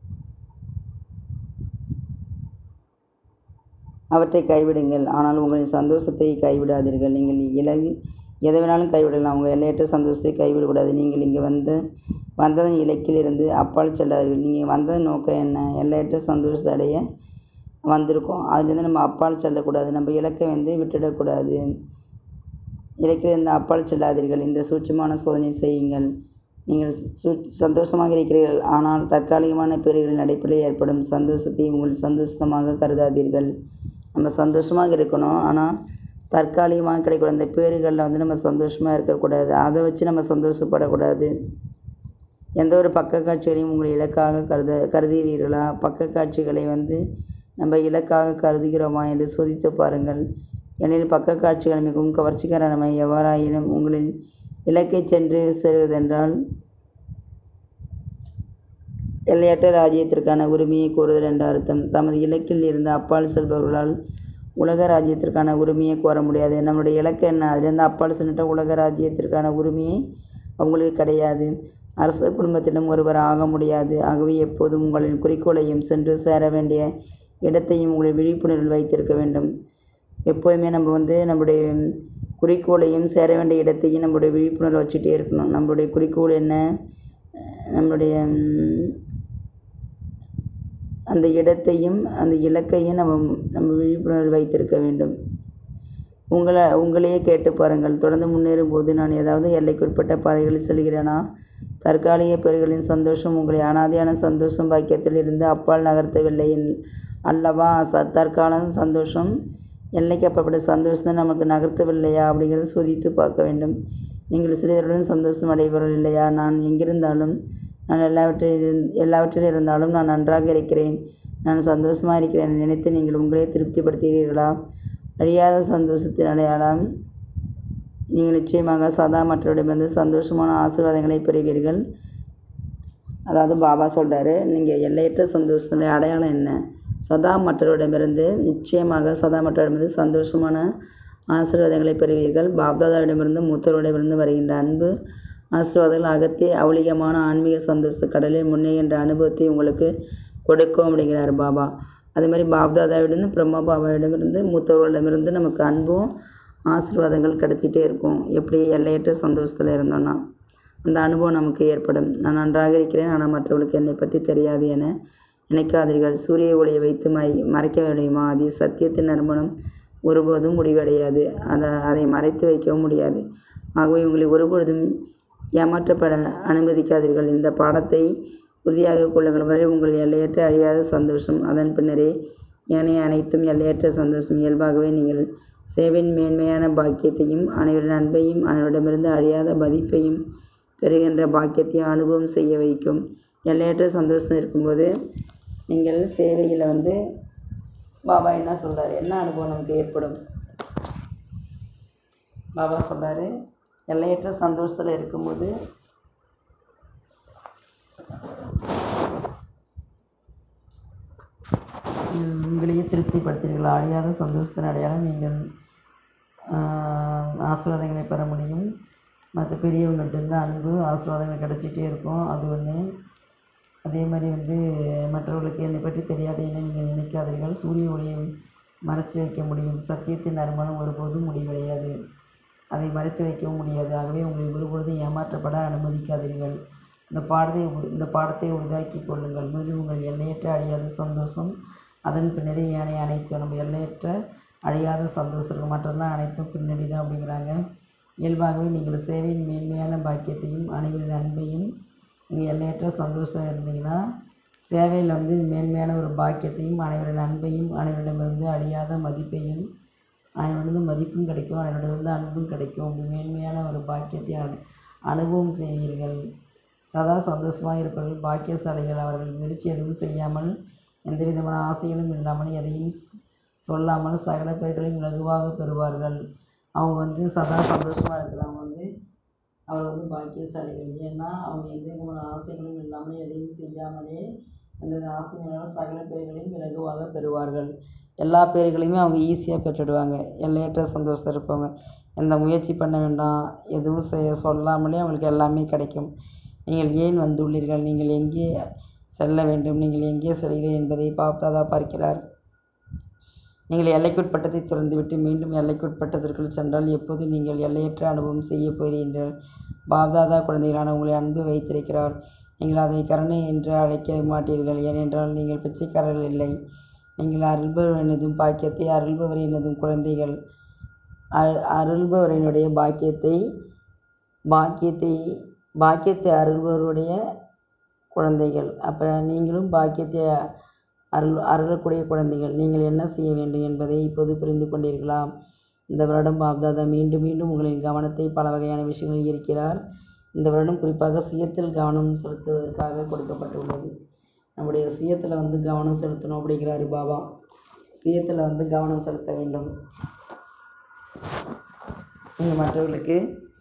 அவற்றை கைவிடுங்கள், ஆனால் உங்களின் சந்தோஷத்தை கைவிடாதீர்கள். நீங்கள் எதை வேணாலும் கைவிடலாம், உங்கள் எல்லையற்ற சந்தோஷத்தை கைவிடக்கூடாது. நீங்கள் இங்கே வந்ததன் இலக்கிலிருந்து அப்பால் செல்லாதீர்கள். நீங்கள் வந்ததன் நோக்கம் என்ன? எல்லையற்ற சந்தோஷத்தை அடைய வந்திருக்கோம், அதுலேருந்து நம்ம அப்பால் செல்லக்கூடாது, நம்ம இலக்கை விட்டுடக்கூடாது. இலக்கிலிருந்து அப்பால் செல்லாதீர்கள். இந்த சூட்சமான சோதனை செய்யுங்கள். நீங்கள் சந்தோஷமாக இருக்கிறீர்கள், ஆனால் தற்காலிகமான பேறுகளின் அடிப்படையில் ஏற்படும் சந்தோஷத்தை உங்கள் சந்தோஷமாக கருதாதீர்கள். நம்ம சந்தோஷமாக இருக்கணும், ஆனால் தற்காலிகமாக கிடைக்கூட அந்த பேறுகளில் நம்ம சந்தோஷமாக இருக்கக்கூடாது, அதை வச்சு நம்ம சந்தோஷப்படக்கூடாது. எந்த ஒரு பக்க காட்சிகளையும் உங்கள் இலக்காக கருதுகிறீர்களா? பக்க காட்சிகளை நம்ம இலக்காக கருதுகிறோமா என்று சோதித்து பாருங்கள். ஏனெனில் பக்க காட்சிகள் மிகவும் கவர்ச்சிகரமானவை. எவ்வாறாயினும் உங்களின் இலக்கை சென்று சேருவதென்றால் எல்லையற்ற ராஜ்யத்திற்கான உரிமையை கோருதல் என்ற அர்த்தம். தமது இலக்கில் இருந்து அப்பால் செல்பவர்களால் உலக ராஜ்யத்திற்கான உரிமையை கோர முடியாது. நம்மளுடைய இலக்கு என்ன? அதிலிருந்து அப்பால் சென்ற உலக ராஜ்யத்திற்கான உரிமையை அவங்களுக்கு கிடையாது. அரச குடும்பத்திலும் ஒருவர் ஆக முடியாது. ஆகவே எப்போதும் உங்களின் குறிக்கோளையும் சென்று சேர வேண்டிய இடத்தையும் உங்களின் விழிப்புணர்வில் வைத்திருக்க வேண்டும். எப்போதுமே நம்ம நம்முடைய குறிக்கோளையும் சேர வேண்டிய இடத்தையும் நம்மளுடைய விழிப்புணர்வு வச்சுட்டே இருக்கணும். நம்மளுடைய குறிக்கோள் என்ன? நம்மளுடைய அந்த இடத்தையும் அந்த இலக்கையும் நம்ம விழிப்புணர்வு வைத்திருக்க வேண்டும். உங்களையே கேட்டு பாருங்கள். தொடர்ந்து முன்னேறும் போது நான் ஏதாவது எல்லைக்குட்பட்ட பாதைகளில் செல்கிறேனா? தற்காலிக பேறுகளின் சந்தோஷம் உங்களை அனாதையான சந்தோஷம் பாக்கியத்தில் இருந்து அப்பால் நகர்த்தவில்லை அல்லவா? தற்கால சந்தோஷம் எல்லைக்கு அப்பப்பட்ட சந்தோஷத்தை நமக்கு நகர்த்தவில்லையா அப்படிங்கிறத சோதித்து பார்க்க வேண்டும். நீங்கள் சிறியருடன் சந்தோஷம் அடைபவர்கள் இல்லையா? நான் எங்கிருந்தாலும், நான் எல்லாவற்றிலும் இருந்தாலும் நான் நன்றாக இருக்கிறேன், நான் சந்தோஷமாக இருக்கிறேன் என நினைத்து நீங்கள் உங்களே திருப்திப்படுத்துகிறீர்களா? அழியாத சந்தோஷத்தின் அடையாளம் நீங்கள் நிச்சயமாக சதா மற்றவரிடமிருந்து சந்தோஷமான ஆசீர்வாதங்களை பெறுவீர்கள். அதாவது பாபா சொல்கிறாரு, நீங்கள் எல்லையற்ற சந்தோஷத்தினுடைய அடையாளம் என்ன? சதா மற்றவரிடமிருந்து சந்தோஷமான ஆசீர்வாதங்களை பெறுவீர்கள். பாப்தாதாவிடமிருந்து மூத்தவரிடமிருந்து வருகின்ற அன்பு ஆசீர்வாதங்கள் அகத்திய அவலிகமான ஆன்மீக சந்தோஷ கடலில் முன்னேகின்ற அனுபவத்தை உங்களுக்கு கொடுக்கும் அப்படிங்கிறார் பாபா. அதே மாதிரி பாப்தாதாவிடமிருந்து பிரம்மா பாபாவிடமிருந்து மூத்தவர்களிடமிருந்து நமக்கு அன்பும் ஆசீர்வாதங்கள் கிடைச்சிட்டே இருக்கும். எப்படி எல்லையற்ற சந்தோஷத்தில் இருந்தோன்னா அந்த அனுபவம் நமக்கு ஏற்படும். நான் நன்றாக இருக்கிறேன், ஆனால் மற்றவர்களுக்கு என்னை பற்றி தெரியாது என நினைக்காதீர்கள். சூரிய ஒளியை வைத்து மறைக்க முடியுமா? அது சத்தியத்தின் நறுமணம் ஒருபோதும் முடிவடையாது. அதை மறைத்து வைக்கவும் முடியாது. ஆகவே உங்களை ஒருபொழுதும் ஏமாற்றப்பட அனுமதிக்காதீர்கள். இந்த பாடத்தை உறுதியாக கொள்ளுங்கள். வரை உங்கள் எல்லையற்ற அழியாத சந்தோஷம், அதன் பின்னரே ஏனைய அனைத்தும் எல்லையற்ற சந்தோஷம். இயல்பாகவே நீங்கள் சேவையின் மேன்மையான பாக்கியத்தையும் அனைவரின் அன்பையும் அனைவரிடமிருந்து அழியாத மதிப்பையும் பெறுகின்ற பாக்கியத்தையும் அனுபவம் செய்ய வைக்கும். எல்லையற்ற சந்தோஷம் இருக்கும்போது நீங்கள் சேவையில் பாபா என்ன சொல்கிறார்? என்ன அனுபவம் நமக்கு ஏற்படும்? பாபா சொல்கிறாரு, எல்லையற்ற சந்தோஷத்தில் இருக்கும்போது உங்களையே திருப்திப்படுத்துகிறீர்கள். அழியாத சந்தோஷத்தின் அடையாளம் நீங்கள் ஆசீர்வாதங்களை பெற முடியும். மற்ற பெரியவங்கள்ட்ட அன்பு ஆசீர்வாதங்கள் கிடச்சிட்டே இருக்கும். அது ஒன்று. அதே மாதிரி மற்றவர்களுக்கு என்னை பற்றி தெரியாது என நீங்கள் நினைக்காதீர்கள். சூரிய ஒளியை மறைச்சி வைக்க முடியும். சத்தியத்தின் நறுமணம் ஒருபோதும் முடிவடையாது, அதை மறைத்து வைக்கவும் முடியாது. ஆகவே உங்களை ஒருபொழுதும் ஏமாற்றப்பட அனுமதிக்காதீர்கள். இந்த பாடத்தை உருவாக்கி கொள்ளுங்கள். முதலில் உங்கள் எல்லையற்ற அழியாத சந்தோஷம், அதன் பின்னரே ஏனைய அனைத்தும். நம்ம எல்லையற்ற அழியாத சந்தோஷம், மற்றெல்லாம் அனைத்தும் பின்னாடி தான் அப்படிங்கிறாங்க. இயல்பாகவே நீங்கள் சேவையின் மேன்மையான பாக்கியத்தையும் அனைவரின் அன்பையும், நீங்கள் எல்லையற்ற சந்தோஷம் இருந்தீங்கன்னா சேவையில் மேன்மையான ஒரு பாக்கியத்தையும் அனைவரின் அன்பையும் அனைவரிடமிருந்து அழியாத மதிப்பையும், அனைவரிடம் மதிப்பும் கிடைக்கும், அனைவரிடமிருந்து அன்பும் கிடைக்கும். மேன்மையான ஒரு பாக்கியத்தை அனுபவம் செய்வீர்கள். சதா சந்தோஷமாக இருப்பவர்கள் பாக்கியசாலிகள். அவர்கள் முயற்சி எதுவும் செய்யாமல், எந்த விதமான ஆசைகளும் இல்லாமல், எதையும் சொல்லாமல் சகல பேர்களையும் இலகுவாக பெறுவார்கள். அவங்க சதா சந்தோஷமாக இருக்கிறவங்க அவர் பாக்கியசாலிகள். ஏன்னா அவங்க எந்த விதமான ஆசைகளும் இல்லாமல், எதையும் செய்யாமலே எந்த ஆசைகளாலும் சகல பேர்களையும் இலகுவாக பெறுவார்கள். எல்லா பேர்களையுமே அவங்க ஈஸியாக பெற்றுடுவாங்க. எல்லையற்ற சந்தோஷம் இருப்பவங்க எந்த முயற்சி பண்ண வேண்டாம், எதுவும் சொல்லாமலே அவங்களுக்கு எல்லாமே கிடைக்கும். நீங்கள் ஏன் வந்துள்ளீர்கள்? நீங்கள் எங்கே செல்ல வேண்டும்? நீங்கள் எங்கே செல்கிறீர்கள் என்பதை பாப்தாதா பார்க்கிறார். நீங்கள் எல்லைக்குட்பட்டதை திறந்துவிட்டு மீண்டும் எல்லைக்குட்பட்டதற்குள் சென்றால் எப்போது நீங்கள் எல்லையற்ற அனுபவம் செய்ய போகிறீர்கள். பாப்தாதா குழந்தைகளான உங்களை அன்பு வைத்திருக்கிறார். நீங்கள் அதை கருணை என்று அழைக்க மாட்டீர்கள், ஏனென்றால் நீங்கள் பிச்சைக்காரர்கள் இல்லை. நீங்கள் அருள்பவரினதும் பாக்கியத்தை அருள்பவரினதும் குழந்தைகள். அருள்பவரினுடைய பாக்கியத்தை அருள்பவருடைய குழந்தைகள். அப்போ நீங்களும் பாக்கியத்தை அருளக்கூடிய குழந்தைகள். நீங்கள் என்ன செய்ய வேண்டும் என்பதை இப்போது புரிந்து கொண்டீர்களா? இந்த வருடம் பாப்தாதா மீண்டும் மீண்டும் உங்களின் கவனத்தை பல வகையான விஷயங்களில் இருக்கிறார். இந்த வருடம் குறிப்பாக சுயத்தில் கவனம் செலுத்துவதற்காக கொடுக்கப்பட்டுள்ளது. நம்முடைய சுயத்தில் கவனம் செலுத்தணும் அப்படிங்கிறாரு பாபா. சுயத்தில் கவனம் செலுத்த வேண்டும். நீங்கள் மற்றவர்களுக்கு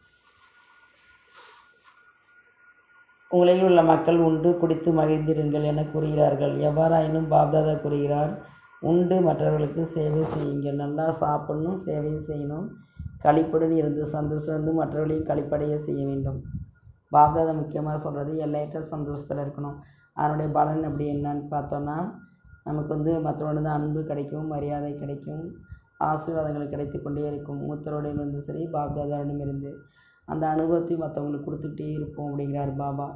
உங்களில் உள்ள மக்கள் உண்டு குடித்து மகிழ்ந்திருங்கள் என கூறுகிறார்கள். எவ்வாறாயினும் பாப்தாதா கூறுகிறார், உண்டு மற்றவர்களுக்கு சேவை செய்யுங்கள். நல்லா சாப்பிடணும், சேவை செய்யணும், களிப்புடன் இருந்து சந்தோஷம் மற்றவர்களையும் களிப்படைய செய்ய வேண்டும். பாப்தாதா முக்கியமாக சொல்கிறது எல்லையற்ற சந்தோஷத்தில் இருக்கணும். அதனுடைய பலன் அப்படி என்னன்னு பார்த்தோன்னா, நமக்கு மற்றவங்களோட அன்பு கிடைக்கும், மரியாதை கிடைக்கும், ஆசீர்வாதங்கள் கிடைத்து கொண்டே இருக்கும். மூத்தரோடையும் சரி, பாப்தாதாவிடம் இருந்து அந்த அனுபவத்தையும் மற்றவங்களுக்கு கொடுத்துக்கிட்டே இருப்போம் அப்படிங்கிறார் பாபா.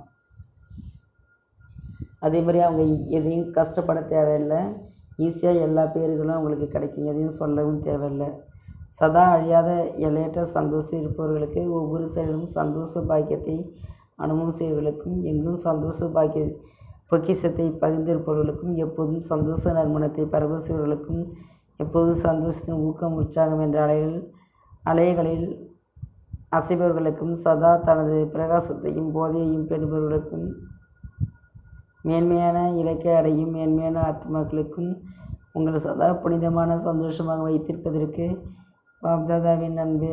அதே மாதிரி அவங்க எதையும் கஷ்டப்பட தேவையில்லை. ஈஸியாக எல்லா பேர்களும் அவங்களுக்கு கிடைக்கும். எதையும் சொல்லவும் தேவையில்லை. சதா அழியாத எல்லையற்ற சந்தோஷம் இருப்பவர்களுக்கு ஒவ்வொரு செயலும் சந்தோஷ பாக்கியத்தை அனுபவம் செய்வர்களுக்கும் எங்கும் சந்தோஷ பொக்கிஷத்தை பகிர்ந்திருப்பவர்களுக்கும் எப்போதும் சந்தோஷ நறுமணத்தை பரவசவர்களுக்கும் எப்போதும் சந்தோஷத்தின் ஊக்கம் உற்சாகம் என்ற அலைகளில் அசைபவர்களுக்கும் சதா தனது பிரகாசத்தையும் போதையையும் பெறுபவர்களுக்கும் மேன்மையான இலக்கை அடையும் மேன்மையான ஆத்மாக்களுக்கும் உங்கள் சதா புனிதமான சந்தோஷமாக வைத்திருப்பதற்கு பாப்தாதாவின் அன்பு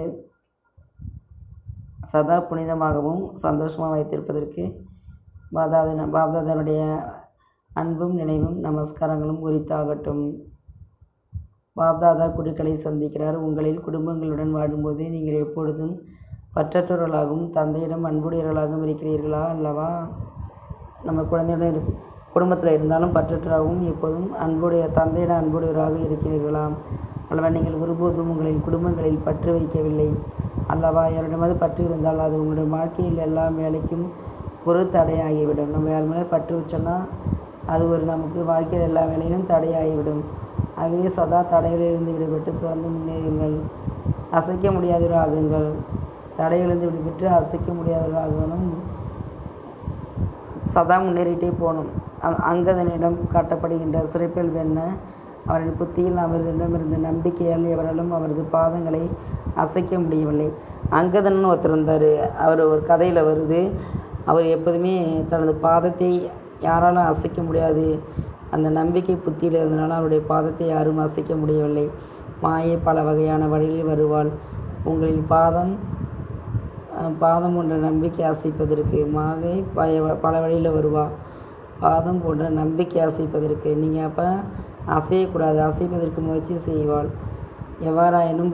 சதா புனிதமாகவும் சந்தோஷமாக வைத்திருப்பதற்கு பாப்தாதாவுடைய அன்பும் நினைவும் நமஸ்காரங்களும் உரித்தாகட்டும். பாப்தாதா குழுக்களை சந்திக்கிறார். உங்களில் குடும்பங்களுடன் வாழும்போது நீங்கள் எப்பொழுதும் பற்றற்றவர்களாகவும் தந்தையிடம் அன்புடையவர்களாகவும் இருக்கிறீர்களா அல்லவா? நம்ம குழந்தையுடன் குடும்பத்தில் இருந்தாலும் பற்றற்றவராகவும் எப்போதும் தந்தையிடம் அன்புடையவராக இருக்கிறீர்களா அல்லவா? நீங்கள் ஒருபோதும் உங்களின் குடும்பங்களில் பற்று வைக்கவில்லை அல்லவா? யாரிடமாவது பற்று இருந்தால் அது உங்களுடைய வாழ்க்கையில் எல்லா வேலைக்கும் ஒரு தடையாகிவிடும். நம்ம யார் மேலே பற்று வச்சோன்னா அது நமக்கு வாழ்க்கையில் எல்லா வேலையிலும் தடையாகிவிடும். ஆகவே சதா தடையிலிருந்து விடுபட்டு தொடர்ந்து முன்னேறுங்கள். அசைக்க முடியாதவராகுங்கள். தடையிலிருந்து விடுபட்டு அசைக்க முடியாதவராகணும். சதா முன்னேறிட்டே போகணும். அங்கதனிடம் காட்டப்படுகின்ற சிறப்பியல்பு என்ன? அவரின் புத்தியில் அவரிடமிருந்த நம்பிக்கையால் எவராலும் அவரது பாதங்களை அசைக்க முடியவில்லை. அங்கதன் ஒருத்தர் இருந்தார். அவர் ஒரு கதையில் வருது. அவர் எப்போதுமே தனது பாதத்தை யாராலும் அசைக்க முடியாது. அந்த நம்பிக்கை புத்தியில் இருந்தனால அவருடைய பாதத்தை யாரும் அசைக்க முடியவில்லை. மாயை பல வகையான வழியில் வருவாள். உங்களின் பாதம் போன்ற நம்பிக்கை அசைப்பதற்கு மாயை பல வழியில் வருவா. பாதம் போன்ற நம்பிக்கை அசைப்பதற்கு நீங்கள் அப்போ அசையக்கூடாது. அசைப்பதற்கு முயற்சி செய்வாள். எவ்வாறாயினும்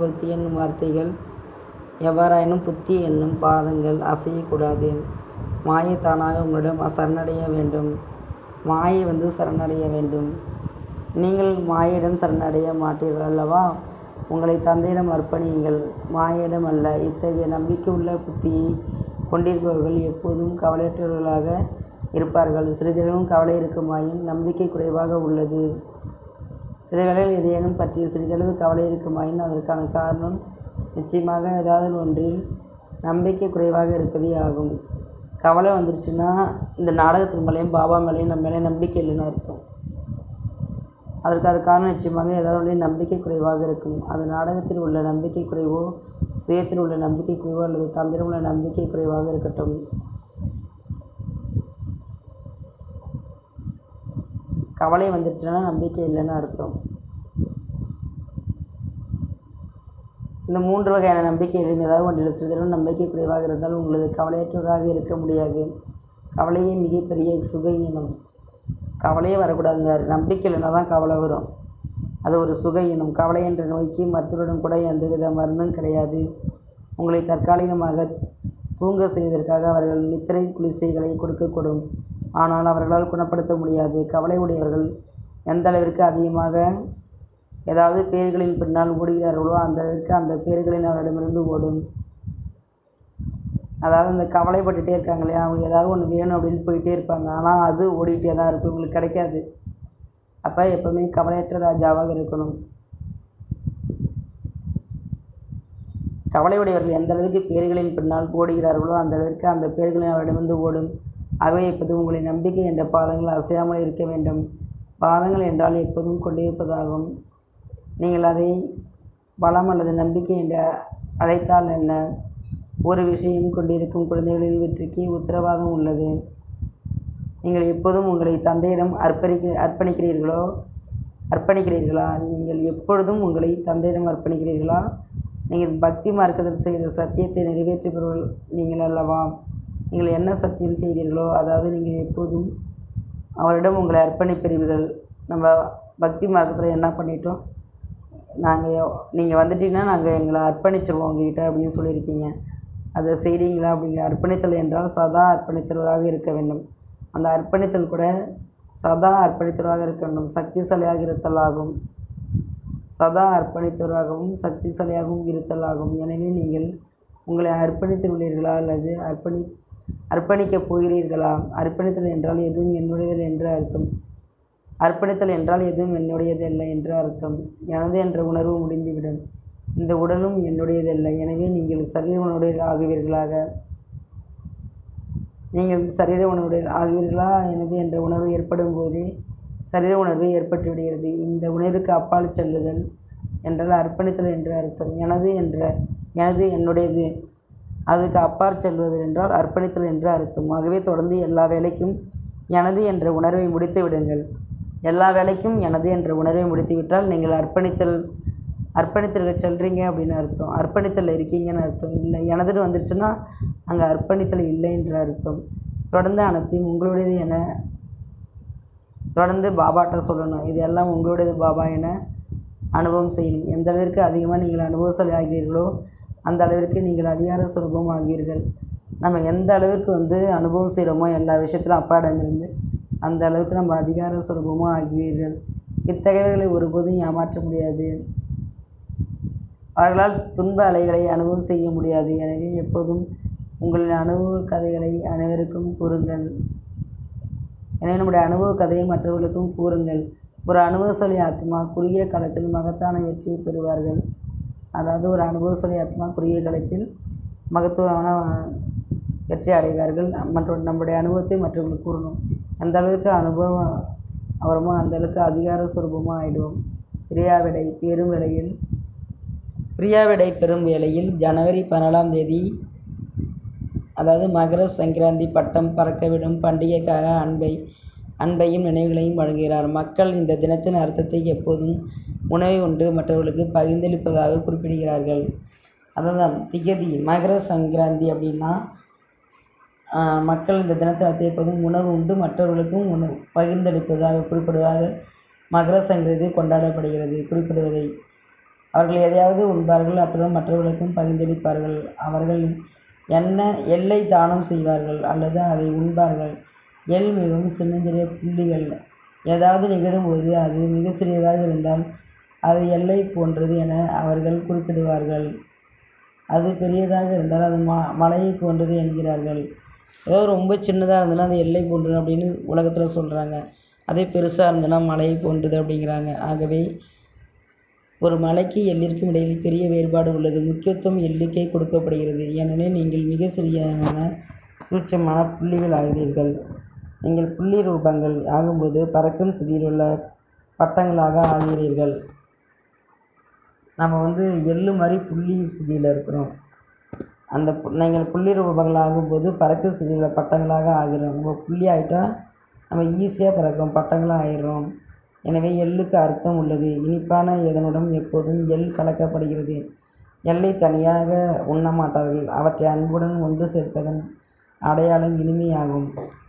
புத்தி என்னும் பாதங்கள் அசையக்கூடாது. மாயை தானாக உங்களிடம் சரணடைய வேண்டும். மாயை சரணடைய வேண்டும். நீங்கள் மாயிடம் சரணடைய மாட்டீர்கள் அல்லவா? உங்களை தந்தையிடம் அர்ப்பணியுங்கள், மாயிடம் அல்ல. இத்தகைய நம்பிக்கை உள்ள புத்தியை கொண்டிருப்பவர்கள் எப்போதும் கவலையற்றவர்களாக இருப்பார்கள். சிறிதளவும் கவலை இருக்குமாயின் நம்பிக்கை குறைவாக உள்ளது. சில வேளைகளில் எதையேனும் பற்றி சிறிதளவு கவலை இருக்குமாயின் அதற்கான காரணம் நிச்சயமாக ஏதாவது ஒன்றில் நம்பிக்கை குறைவாக இருப்பதே ஆகும். கவலை வந்துருச்சுன்னா இந்த நாடகத்தின் மேலேயும் பாபா மேலேயும் நம்ம மேலே நம்பிக்கை இல்லைன்னு அர்த்தம். அதற்கான காரணம் நிச்சயமாக ஏதாவது ஒன்றில் நம்பிக்கை குறைவாக இருக்கும். அது நாடகத்தில் உள்ள நம்பிக்கை குறைவோ, சுயத்தில் உள்ள நம்பிக்கை குறைவோ அல்லது தந்திரம் உள்ள நம்பிக்கை குறைவாக இருக்கட்டும். கவலை வந்துருச்சுன்னா நம்பிக்கை இல்லைன்னு அர்த்தம். இந்த 3 வகையான நம்பிக்கைகளில் ஏதாவது ஒன்றில் சிறிதளவு நம்பிக்கை குறைவாக இருந்தால் உங்களது கவலையற்றவராக இருக்க முடியாது. கவலையே மிகப்பெரிய சுக இனம். கவலையே வரக்கூடாதுங்க. நம்பிக்கை இல்லைன்னா தான் கவலை வரும். அது ஒரு சுக இனம். கவலை என்ற நோய்க்கு மருத்துவரிடம் கூட எந்தவித மருந்தும் கிடையாது. உங்களை தற்காலிகமாக தூங்க செய்வதற்காக அவர்கள் நித்திரை குளிசைகளை கொடுக்கக்கூடும். ஆனால் அவர்களால் குணப்படுத்த முடியாது. கவலை உடையவர்கள் எந்த அளவிற்கு அதிகமாக ஏதாவது பேர்களின் பின்னால் ஓடுகிறார்களோ அந்த அளவிற்கு அந்த பேர்களின் அவரிடமிருந்து ஓடும். அதாவது அந்த கவலைப்பட்டுகிட்டே இருக்காங்க இல்லையா, அவங்க ஏதாவது ஒன்று வேணும் அப்படின்னு போயிட்டே இருப்பாங்க. ஆனால் அது ஓடிக்கிட்டே தான் இருக்கும், உங்களுக்கு கிடைக்காது. அப்போ எப்போவுமே கவலையற்ற ராஜாவாக இருக்கணும். கவலையுடையவர்கள் எந்த அளவுக்கு பேர்களின் பின்னால் ஓடுகிறார்களோ அந்த அளவிற்கு அந்த பேர்களின் அவரிடமிருந்து ஓடும். ஆகவே எப்போதும் உங்களின் நம்பிக்கை என்ற பாதங்கள் அசையாமல் இருக்க வேண்டும். பாதங்கள் என்றால் எப்போதும் கொண்டிருப்பதாகும். நீங்கள் அதை பலம் அல்லது நம்பிக்கை என்று அழைத்தால் என்ன? ஒரு விஷயம் கொண்டிருக்கும் குழந்தைகளின் வெற்றிக்கு உத்தரவாதம் உள்ளது. நீங்கள் எப்போதும் உங்களை தந்தையிடம் அர்ப்பணிக்கிறீர்களா? நீங்கள் எப்பொழுதும் உங்களை தந்தையிடம் அர்ப்பணிக்கிறீர்களா? நீங்கள் பக்தி மார்க்கத்தில் செய்த சத்தியத்தை நிறைவேற்றுபவர்கள் நீங்கள் அல்லவா? நீங்கள் என்ன சத்தியம் செய்தீர்களோ அதாவது நீங்கள் எப்போதும் அவரிடம் உங்களை அர்ப்பணிப்பீர்கள். நம்ம பக்தி மார்க்கத்தில் என்ன பண்ணிட்டோம்? நீங்கள் வந்துட்டீங்கன்னா நாங்கள் எங்களை அர்ப்பணிச்சிருவோம் உங்ககிட்ட அப்படின்னு சொல்லியிருக்கீங்க. அதை செய்கிறீங்களா? அப்படிங்கிற அர்ப்பணித்தல் என்றால் சதா அர்ப்பணித்தவராக இருக்க வேண்டும். அந்த அர்ப்பணித்தல் கூட சதா அர்ப்பணித்தவராக இருக்க வேண்டும். சக்திசாலியாக இருத்தல் ஆகும். சதா அர்ப்பணித்தவராகவும் சக்திசாலியாகவும் இருத்தல் ஆகும். எனவே நீங்கள் உங்களை அர்ப்பணித்துள்ளீர்களா அல்லது அர்ப்பணிக்கப் போகிறீர்களா? அர்ப்பணித்தல் என்றால் எதுவும் என்னுடையது என்று அர்த்தம். அர்ப்பணித்தல் என்றால் எதுவும் என்னுடையதல்ல என்று அர்த்தம். எனது என்ற உணர்வு முடிந்துவிடும். இந்த உடலும் என்னுடையதல்ல. எனவே நீங்கள் சரீர உணர்வுடைய ஆகுவீர்களாக. நீங்கள் சரீர உணர்வுடைய ஆகுவீர்களா எனது என்ற உணர்வு ஏற்படும் போதே சரீர உணர்வு ஏற்பட்டு விடுகிறது. இந்த உணர்வுக்கு அப்பால் செல்லுதல் என்றால் அர்ப்பணித்தல் என்று அர்த்தம். எனது என்னுடையது அதுக்கு அப்பாற் செல்வது என்றால் அர்ப்பணித்தல் என்று அர்த்தம். ஆகவே தொடர்ந்து எல்லா வேலைக்கும் எனது என்ற உணர்வை முடித்து விடுங்கள். எல்லா வேலைக்கும் எனது என்ற உணர்வை முடித்து விட்டால் நீங்கள் அர்ப்பணித்தலுக்கு செல்றீங்க அப்படின்னு அர்த்தம். அர்ப்பணித்தல் இருக்கீங்கன்னு அர்த்தம். இல்லை, எனதுன்னு வந்துருச்சுன்னா அங்கே அர்ப்பணித்தல் இல்லை என்ற அர்த்தம். தொடர்ந்து அனைத்தையும் உங்களுடையது என தொடர்ந்து பாபாட்ட சொல்லணும். இது எல்லாம் உங்களுடையது பாபா என அனுபவம் செய்யணும். எந்த அளவிற்கு அதிகமாக நீங்கள் அனுபவசாலி ஆகிறீர்களோ அந்த அளவிற்கு நீங்கள் அதிகார சுரூபம் ஆகிறீர்கள். நம்ம எந்த அளவிற்கு அனுபவம் செய்கிறோமோ எல்லா விஷயத்திலும் அப்பாடமிருந்து அந்த அளவுக்கு நம்ம அதிகார சுரூபமாக ஆகுவீர்கள். இத்தகையவர்களை ஒருபோதும் ஏமாற்ற முடியாது. அவர்களால் துன்ப அலைகளை அனுபவம் செய்ய முடியாது. எனவே எப்போதும் உங்களின் அனுபவ கதைகளை அனைவருக்கும் கூறுங்கள். எனவே நம்முடைய அனுபவ கதையை மற்றவர்களுக்கும் கூறுங்கள். ஒரு அனுபவசாலி ஆத்மா குறுகிய காலத்தில் மகத்தான வெற்றியை பெறுவார்கள். அதாவது ஒரு அனுபவசாலி ஆத்மா குறுகிய காலத்தில் மகத்துவமான வெற்றி அடைவார்கள். மற்றும் நம்முடைய அனுபவத்தை மற்றவர்களுக்கு கூறணும். எந்த அளவுக்கு அனுபவம் வருமோ அந்த அளவுக்கு அதிகார சுரூபமாக ஆகிடுவோம். பிரியாவிடை பெறும் வேளையில் ஜனவரி 14ஆம் தேதி, அதாவது மகர சங்கராந்தி பட்டம் பறக்கவிடும் பண்டிகைக்காக அன்பையும் நினைவுகளையும் வழங்குகிறார். மக்கள் இந்த தினத்தின் அர்த்தத்தை எப்போதும் உணவை ஒன்று மற்றவர்களுக்கு பகிர்ந்தளிப்பதாக குறிப்பிடுகிறார்கள். அதான் திகதி மகர சங்கராந்தி அப்படின்னா மக்கள் இந்த தினத்தின் அர்த்தத்தை எப்போதும் உணவு உண்டு மற்றவர்களுக்கும் உணவு பகிர்ந்தளிப்பதாக குறிப்பிடுவதாக மகர சங்கராந்தி கொண்டாடப்படுகிறது. குறிப்பிடுவதை அவர்கள் எதையாவது உண்பார்கள், அத்துடன் மற்றவர்களுக்கும் பகிர்ந்தளிப்பார்கள். அவர்கள் எள்ளை தானம் செய்வார்கள் அல்லது அதை உண்பார்கள். எள் மிகவும் சின்னஞ்சிறிய புள்ளிகள். ஏதாவது நிகழும்போது அது மிகச் சிறியதாக இருந்தால் அது எல்லை போன்றது என அவர்கள் குறிப்பிடுவார்கள். அது பெரியதாக இருந்தால் அது மலையை போன்றது என்கிறார்கள். ஏதோ ரொம்ப சின்னதாக இருந்ததுன்னா அது எல்லை போன்றது அப்படின்னு உலகத்தில் சொல்கிறாங்க. அதே பெருசாக இருந்ததுன்னா மலையை போன்றது அப்படிங்கிறாங்க. ஆகவே ஒரு மலைக்கு எள்ளிற்கும் இடையில் பெரிய வேறுபாடு உள்ளது. முக்கியத்துவம் எள்ளுக்கே கொடுக்கப்படுகிறது. ஏனெனில் நீங்கள் மிக சிறியமான சூட்சமான புள்ளிகள் ஆகிறீர்கள். நீங்கள் புள்ளி ரூபங்கள் ஆகும்போது பறக்கும் சிதியில் உள்ள பட்டங்களாக ஆகிறீர்கள். நம்ம எள்ளு மாதிரி புள்ளி ஸ்திதியில் இருக்கிறோம். நீங்கள் புள்ளி ரூபங்கள் ஆகும்போது பறக்கும் ஸ்திதியில் உள்ள பட்டங்களாக ஆகிறோம். நம்ம புள்ளி ஆகிட்டால் நம்ம ஈஸியாக பறக்கிறோம், பட்டங்களாக ஆகிடுறோம். எனவே எள்ளுக்கு அர்த்தம் உள்ளது. இனிப்பான எதனுடன் எப்போதும் எள் கலக்கப்படுகிறது. எள்ளை தனியாக உண்ண மாட்டார்கள். அவற்றை அன்புடன் ஒன்று சேர்ப்பதன் அடையாளம் இனிமையாகும்.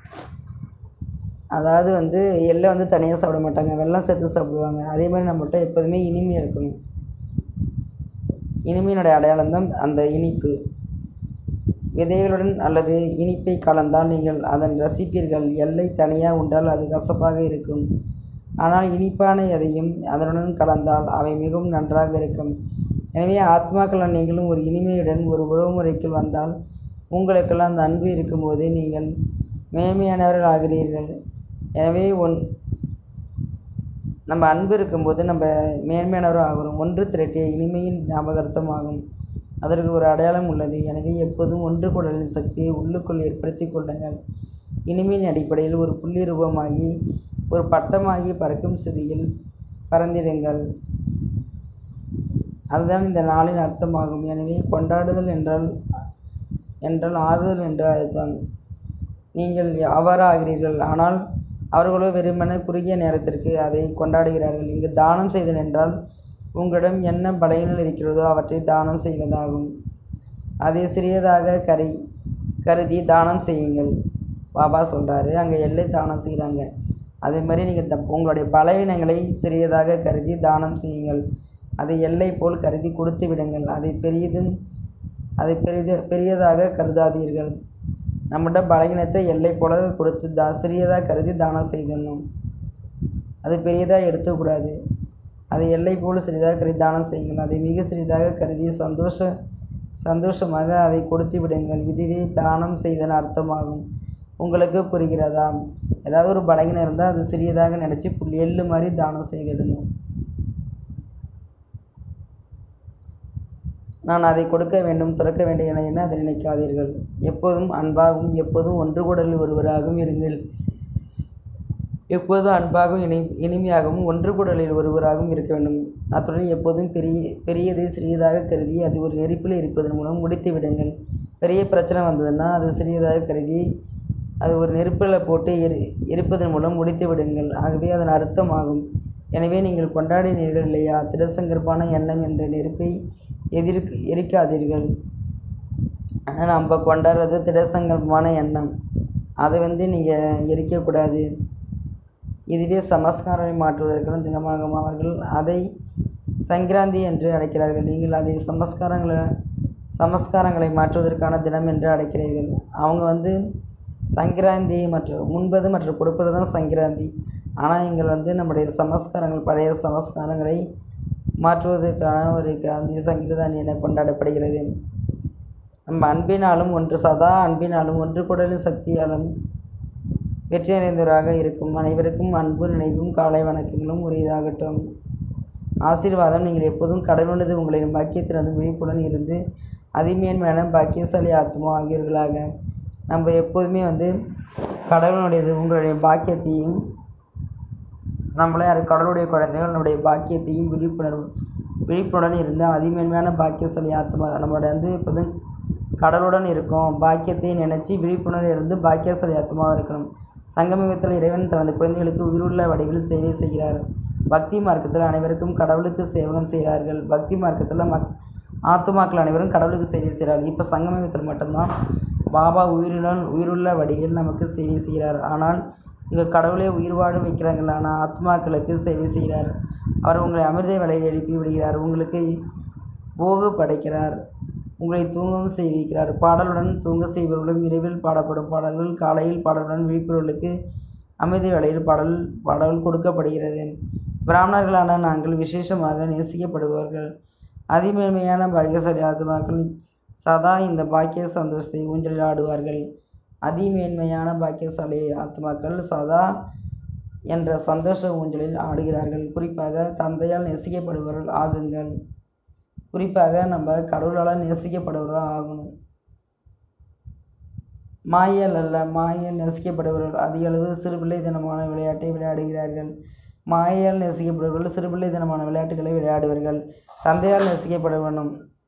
அதாவது எள்ளை தனியாக சாப்பிட மாட்டாங்க, வெல்லம் சேர்த்து சாப்பிடுவாங்க. அதே மாதிரி நம்மகிட்ட எப்போதுமே இனிமை இருக்கணும். இனிமையினுடைய அடையாளம் தான் அந்த இனிப்பு. விதைகளுடன் அல்லது இனிப்பை கலந்தால் நீங்கள் அதன் ரசிப்பீர்கள். எள்ளை தனியாக உண்டால் அது கசப்பாக இருக்கும். ஆனால் இனிப்பான எதையும் அதனுடன் கலந்தால் அவை மிகவும் நன்றாக இருக்கும். எனவே ஆத்மாக்களால் நீங்களும் ஒரு இனிமையுடன் ஒரு உறவுமுறைக்குள் வந்தால் உங்களுக்கெல்லாம் அந்த அன்பு இருக்கும்போது நீங்கள் மேன்மையானவர்கள் ஆகிறீர்கள். எனவே நம்ம அன்பு இருக்கும்போது நம்ம மேன்மையானவர்கள் ஆகிறோம். ஒன்று திரட்டிய இனிமையின் ஞாபகார்த்தம் ஆகும். அதற்கு ஒரு அடையாளம் உள்ளது. எனவே எப்போதும் ஒன்று கூடலின் சக்தியை உள்ளுக்குள் ஏற்படுத்தி கொள்ளுங்கள். இனிமையின் அடிப்படையில் ஒரு புள்ளி ரூபமாகி ஒரு பட்டமாகி பறக்கும் சிதியில் பறந்திடுங்கள். அதுதான் இந்த நாளின் அர்த்தமாகும். எனவே கொண்டாடுதல் என்றால் ஆகுதல் என்று அதுதான். நீங்கள் அவ்வாறாகிறீர்கள். ஆனால் அவர்களோ வெறுமனே குறுகிய நேரத்திற்கு அதை கொண்டாடுகிறார்கள். இங்கு தானம் செய்தல் என்றால் உங்களிடம் என்ன பலகீனங்கள் இருக்கிறதோ அவற்றை தானம் செய்வதாகும். அதை சிறியதாக கருதி தானம் செய்யுங்கள். பாபா சொல்கிறாரு, அங்கே எல்லை தானம் செய்கிறாங்க. அதே மாதிரி நீங்கள் உங்களுடைய பலவீனங்களை சிறியதாக கருதி தானம் செய்யுங்கள். அதை எல்லை போல் கருதி கொடுத்து விடுங்கள். அதை பெரியதாக கருதாதீர்கள். நம்மகிட்ட பலகீனத்தை எல்லை போல கொடுத்து சிறியதாக கருதி தானம் செய்யணும். அது பெரியதாக எடுத்துக்கூடாது. அதை எல்லை போல் சிறிதாக கருதி தானம் செய்யுங்கள். அதை மிக சிறிதாக கருதி சந்தோஷமாக அதை கொடுத்து விடுங்கள். இதுவே தானம் செய்தன அர்த்தமாகும். உங்களுக்கு புரிகிறதா? ஏதாவது ஒரு பலகீனம் இருந்தால் அது சிறியதாக நினச்சி எள்ளு மாதிரி தானம் செய்திடணும். நான் அதை கொடுக்க வேண்டும் துறக்க வேண்டும் என அதை நினைக்காதீர்கள். எப்போதும் அன்பாகவும் எப்போதும் ஒன்று கூடலில் ஒருவராகவும் இருங்கள். எப்போதும் அன்பாகவும் இனிமையாகவும் ஒன்று கூடலில் ஒருவராகவும் இருக்க வேண்டும். அத்துடன் எப்போதும் பெரியதை சிறியதாக கருதி அது ஒரு நெருப்பில் இருப்பதன் மூலம் முடித்து விடுங்கள். பெரிய பிரச்சனை வந்ததுன்னா அது சிறியதாக கருதி அது ஒரு நெருப்பில் போட்டு எரிப்பதன் மூலம் முடித்து விடுங்கள். ஆகவே அதன் அர்த்தமாகும். எனவே நீங்கள் கொண்டாடினீர்கள் இல்லையா, திடசங்கற்பான எண்ணம் என்ற நெருப்பை எரிக்காதீர்கள். ஆனால் நம்ம கொண்டாடுறது திடசங்கல்பமான எண்ணம், அதை நீங்கள் எரிக்கக்கூடாது. இதுவே சமஸ்காரங்களை மாற்றுவதற்கான தினமாகும். அவர்கள் அதை சங்கராந்தி என்று அழைக்கிறார்கள். நீங்கள் அதை சமஸ்காரங்களை மாற்றுவதற்கான தினம் என்று அழைக்கிறீர்கள். அவங்க சங்கராந்தி முன்பது மற்றும் கொடுப்பது தான் சங்கராந்தி. ஆனால் இங்கே நம்முடைய சமஸ்காரங்கள் பழைய சமஸ்காரங்களை மாற்றுவதற்கான ஒரு காந்தி சங்கராந்தி என கொண்டாடப்படுகிறது. நம்ம அன்பினாலும் சதா அன்பினாலும் ஒன்று கூடலின் சக்தியாலும் வெற்றி நிறைந்தவராக இருக்கும் அனைவருக்கும் அன்பு நினைவும் காலை வணக்கங்களும் உரியதாகட்டும். ஆசீர்வாதம். நீங்கள் எப்போதும் கடவுளது உங்களின் பாக்கியத்தினது விழிப்புடன் இருந்து அதிமேன்மையான பாக்கியசாலி ஆத்மா ஆகியோர்களாக நம்ம எப்போதுமே கடவுளுடையது உங்களுடைய பாக்கியத்தையும் நம்மளே கடவுளுடைய குழந்தைகள் நம்முடைய பாக்கியத்தையும் விழிப்புடன் இருந்து அதிமேன்மையான பாக்கியசாலி ஆத்மா நம்மளோட எப்போதும் கடவுளுடன் இருக்கும். பாக்கியத்தை நினச்சி விழிப்புணர்வு இருந்து பாக்கியசாலி ஆத்மாவாக இருக்கணும். சங்கமயுகத்தில் இறைவன் தனது குழந்தைகளுக்கு உயிருள்ள வடிவில் சேவை செய்கிறார். பக்தி மார்க்கத்தில் அனைவருக்கும் கடவுளுக்கு சேவகம் செய்கிறார்கள். பக்தி மார்க்கத்தில் ஆத்துமாக்கள் அனைவரும் கடவுளுக்கு சேவை செய்கிறார்கள். இப்போ சங்கமயுகத்தில் மட்டும்தான் பாபா உயிருள்ள வடிவில் நமக்கு சேவை செய்கிறார். ஆனால் இங்கே கடவுளே உயிர் வாழ வைக்கிறாங்களான ஆத்மாக்களுக்கு சேவை செய்கிறார். அவர் உங்களை அமிர்த வேலையில் எழுப்பி விடுகிறார். உங்களுக்கு போகு படைக்கிறார். உங்களை தூங்கவும் செய்விக்கிறார். பாடலுடன் தூங்க செய்பவர்களும் இரவில் பாடப்படும் பாடல்கள் காலையில் பாடலுடன் விழிப்புணர்களுக்கு அமைதி வேளையில் பாடல் கொடுக்கப்படுகிறது. பிராமணர்களான நாங்கள் விசேஷமாக நேசிக்கப்படுபவர்கள். அதிமேன்மையான பாக்கியசாலி ஆத்மாக்கள் சதா இந்த பாக்கிய சந்தோஷத்தை ஊஞ்சலில் ஆடுவார்கள். அதிமேன்மையான பாக்கியசாலி ஆத்மாக்கள் சதா என்ற சந்தோஷ ஊஞ்சலில் ஆடுகிறார்கள். குறிப்பாக தந்தையால் நேசிக்கப்படுபவர்கள் ஆகுங்கள். குறிப்பாக நம்ம கடவுளால் நேசிக்கப்படுபவர்கள் ஆகணும். மாயல் அல்ல, மாயல் நேசிக்கப்படுபவர்கள் அதிக அளவு சிறுபிள்ளைத்தனமான விளையாட்டை விளையாடுகிறார்கள். மாயால் நேசிக்கப்படுபவர்கள் சிறுபிள்ளைத்தனமான விளையாட்டுகளை விளையாடுவார்கள். தந்தையால் நேசிக்கப்படுவனும்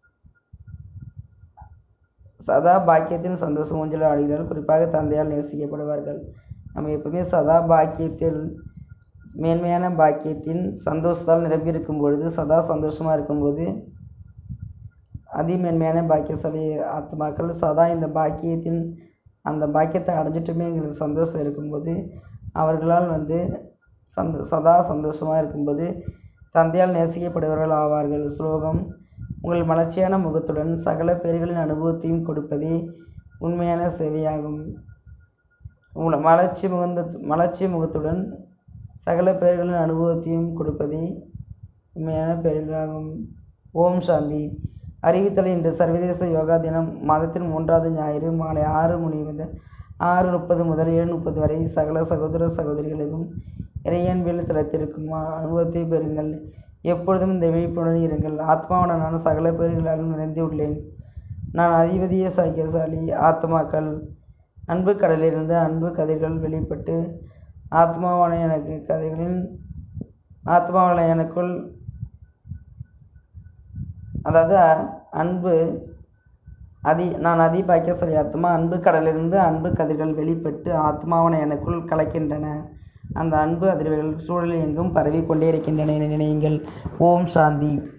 சதா பாக்கியத்தின் சந்தோஷம் ஊஞ்சலில் ஆடுகிறார்கள். குறிப்பாக தந்தையால் நேசிக்கப்படுவார்கள். நம்ம எப்பவுமே சதா பாக்கியத்தில் மேன்மையான பாக்கியத்தின் சந்தோஷத்தால் நிரம்பியிருக்கும் பொழுது சதா சந்தோஷமாக இருக்கும்போது அதிமேன்மையான பாக்கியசாலி ஆத்மாக்கள் சதா இந்த பாக்கியத்தின் அந்த பாக்கியத்தை அடைஞ்சிட்டுமே எங்களுக்கு சந்தோஷம் இருக்கும்போது அவர்களால் சதா சந்தோஷமாக இருக்கும்போது தந்தையால் நேசிக்கப்படுபவர்கள் ஆவார்கள். ஸ்லோகம். உங்கள் மலர்ச்சியான முகத்துடன் சகல பேர்களின் அனுபவத்தையும் கொடுப்பதே உண்மையான சேவையாகும். உங்களை மலர்ச்சி முகத்துடன் சகல பேர்களின் அனுபவத்தையும் கொடுப்பதே உண்மையான பேர்களாகும். ஓம் சாந்தி. அறிவித்தல். இன்று சர்வதேச யோகா தினம். மாதத்தின் 3வது ஞாயிறு மாலை 6:30 முதல் 7:30 வரை சகல சகோதர சகோதரிகளுக்கும் இறையன்பியல் தளத்திற்கும் அனுபவத்தை பெறுங்கள். எப்பொழுதும் இந்த விழிப்புணர்வு இருங்கள். ஆத்மாவான நான் சகல பேர்களாலும் நிறைந்து உள்ளேன். நான் அதிபதிய சாக்கியசாலி ஆத்மாக்கள். அன்பு கடலிலிருந்து அன்பு கதிர்கள் வெளிப்பட்டு ஆத்மாவான எனக்குள் அதாவது நான் அதிபாக்கியசாலி ஆத்மா. அன்பு கடலிலிருந்து அன்பு கதிர்கள் வெளிப்பட்டு ஆத்மாவான எனக்குள் கலக்கின்றன. அந்த அன்பு அதிர்வுகள் சூழலில் எங்கும் பரவி கொண்டே இருக்கின்றன என நினையுங்கள். ஓம் சாந்தி.